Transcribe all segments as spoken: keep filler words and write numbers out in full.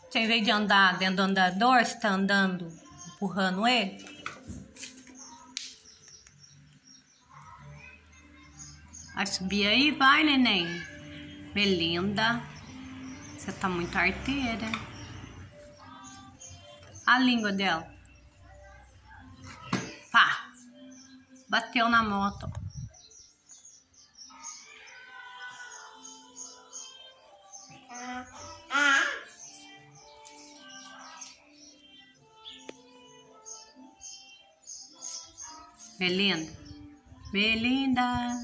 Você, em vez de andar dentro do andador, você tá andando, empurrando ele? Vai subir aí? Vai, neném. Melinda, você tá muito arteira. A língua dela. Pá! Bateu na moto. Melinda. Melinda.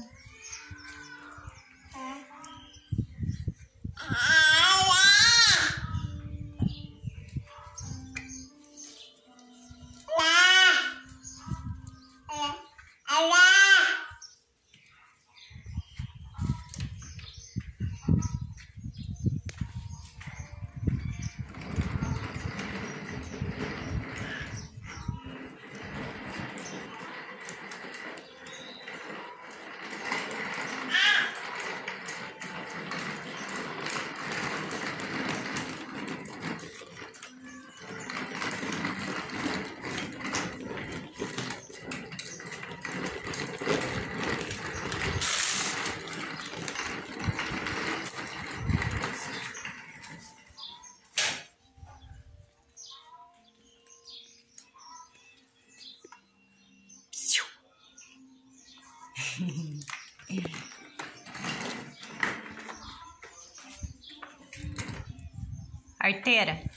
Arteira.